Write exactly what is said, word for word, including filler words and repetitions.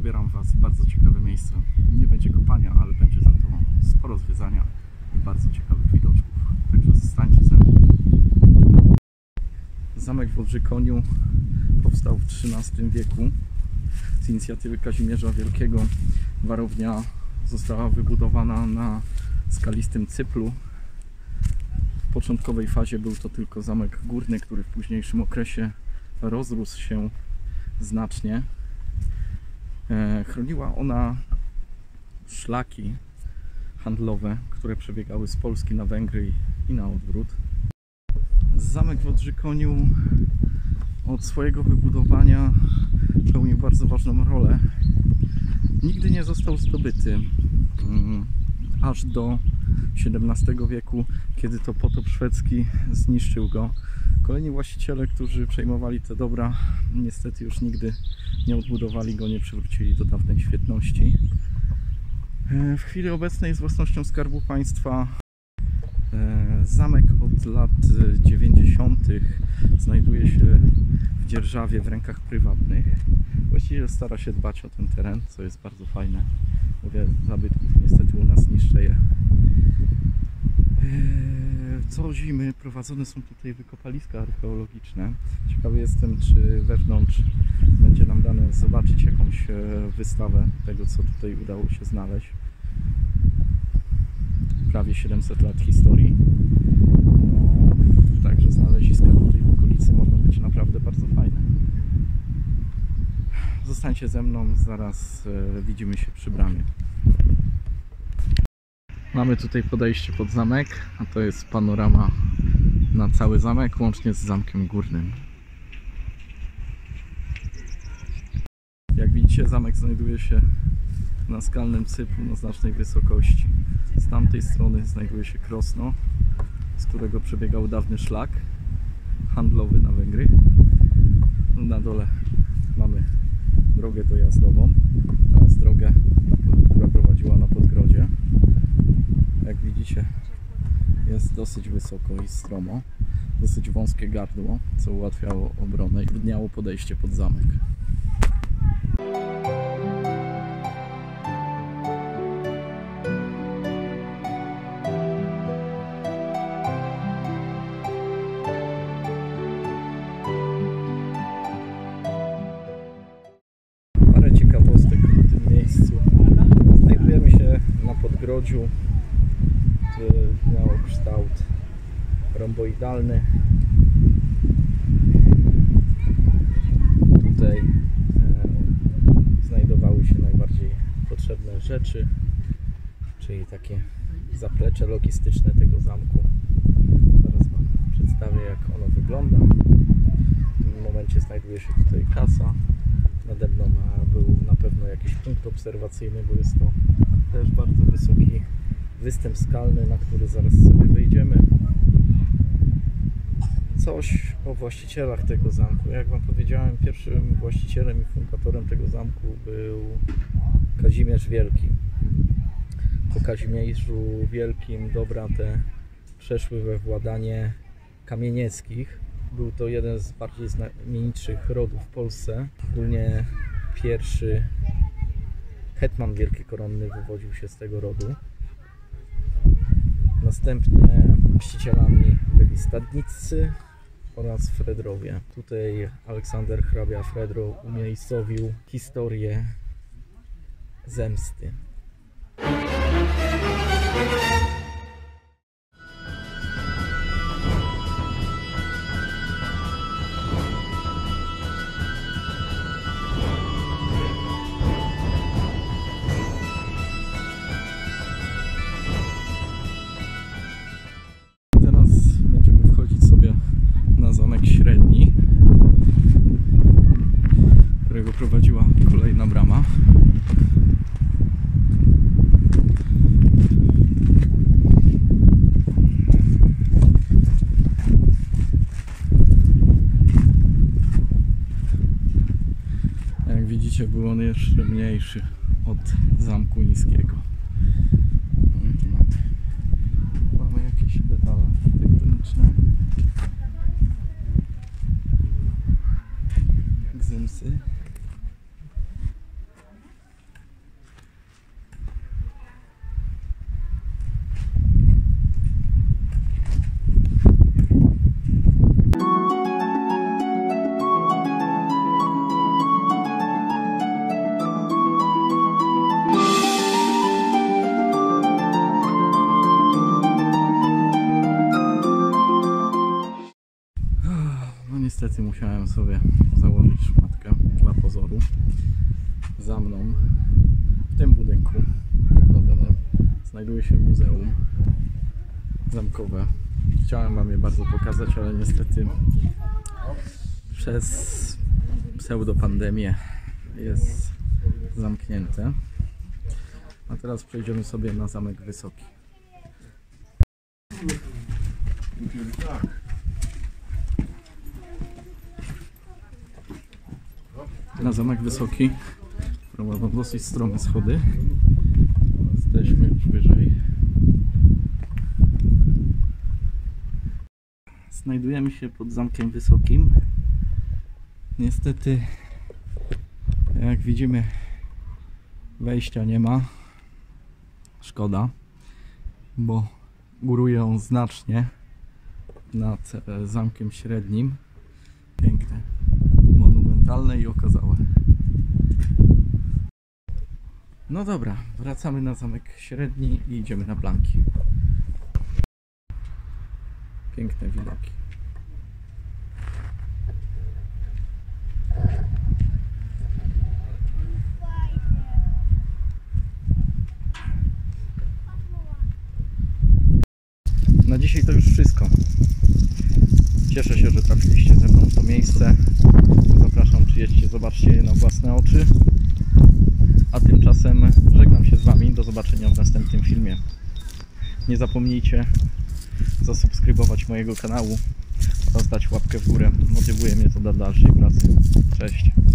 zabieram Was w bardzo ciekawe miejsce. Nie będzie kopania, ale będzie za to sporo zwiedzania i bardzo ciekawych widoczków. Także zostańcie ze mną. Zamek w Odrzykoniu powstał w trzynastym wieku z inicjatywy Kazimierza Wielkiego. Warownia została wybudowana na skalistym cyplu. W początkowej fazie był to tylko zamek górny, który w późniejszym okresie rozrósł się znacznie. Chroniła ona szlaki handlowe, które przebiegały z Polski na Węgry i na odwrót. Zamek w Odrzykoniu od swojego wybudowania pełnił bardzo ważną rolę. Nigdy nie został zdobyty aż do siedemnastego wieku, kiedy to potop szwedzki zniszczył go. Kolejni właściciele, którzy przejmowali te dobra, niestety już nigdy nie odbudowali go, nie przywrócili do dawnej świetności. W chwili obecnej jest własnością Skarbu Państwa. Zamek od lat dziewięćdziesiątych znajduje się w dzierżawie w rękach prywatnych. Właściciel stara się dbać o ten teren, co jest bardzo fajne. Wiele zabytków niestety u nas niszczeje. Co zimy prowadzone są tutaj wykopaliska archeologiczne. Ciekawy jestem, czy wewnątrz będzie nam dane zobaczyć jakąś wystawę tego, co tutaj udało się znaleźć. Prawie siedemset lat historii. No, także znaleziska tutaj w okolicy mogą być naprawdę bardzo fajne. Zostańcie ze mną, zaraz e, widzimy się przy bramie. Mamy tutaj podejście pod zamek, a to jest panorama na cały zamek, łącznie z zamkiem górnym. Jak widzicie, zamek znajduje się na skalnym cyplu na znacznej wysokości. Z tamtej strony znajduje się Krosno, z którego przebiegał dawny szlak handlowy na Węgry. Na dole mamy drogę dojazdową oraz drogę, która prowadziła na Podgrodzie. Jak widzicie, jest dosyć wysoko i stromo, dosyć wąskie gardło, co ułatwiało obronę i utrudniało podejście pod zamek. Parę ciekawostek w tym miejscu. Znajdujemy się na Podgrodziu, który miało kształt romboidalny. Tutaj e, znajdowały się najbardziej potrzebne rzeczy, czyli takie zaplecze logistyczne tego zamku. Zaraz Wam przedstawię, jak ono wygląda. W tym momencie znajduje się tutaj kasa. Nade mną był na pewno jakiś punkt obserwacyjny, bo jest to też bardzo wysoki występ skalny, na który zaraz sobie wejdziemy. Coś o właścicielach tego zamku. Jak Wam powiedziałem, pierwszym właścicielem i fundatorem tego zamku był Kazimierz Wielki. Po Kazimierzu Wielkim dobra te przeszły we władanie Kamienieckich. Był to jeden z bardziej znamienitszych rodów w Polsce. Ogólnie pierwszy hetman wielkokoronny wywodził się z tego rodu. Następnie właścicielami byli Stadniccy oraz Fredrowie. Tutaj Aleksander hrabia Fredro umiejscowił historię zemsty. Zamek Średni, którego prowadziła kolejna brama. Jak widzicie, był on jeszcze mniejszy od Zamku Niskiego. Mamy jakieś detale architektoniczne. Gzymsy. niestety musiałem sobie założyć szmatkę dla pozoru. Za mną w tym budynku odnowionym znajduje się muzeum zamkowe. Chciałem wam je bardzo pokazać, ale niestety przez pseudopandemię jest zamknięte. A teraz przejdziemy sobie na Zamek Wysoki. Na Zamek Wysoki prowadzą dosyć strome schody. Jesteśmy już wyżej. Znajdujemy się pod Zamkiem Wysokim. Niestety, jak widzimy, wejścia nie ma. Szkoda, bo góruje on znacznie nad Zamkiem Średnim. Piękne, monumentalne i okazałe. No dobra, wracamy na Zamek Średni i idziemy na Blanki. Piękne widoki. Na dzisiaj to już wszystko. Cieszę się, że trafiliście ze mną w to miejsce. Zapraszam, przyjedźcie, zobaczcie je na własne oczy. A tymczasem żegnam się z wami. Do zobaczenia w następnym filmie. Nie zapomnijcie zasubskrybować mojego kanału oraz dać łapkę w górę. Motywuje mnie to do dalszej pracy. Cześć!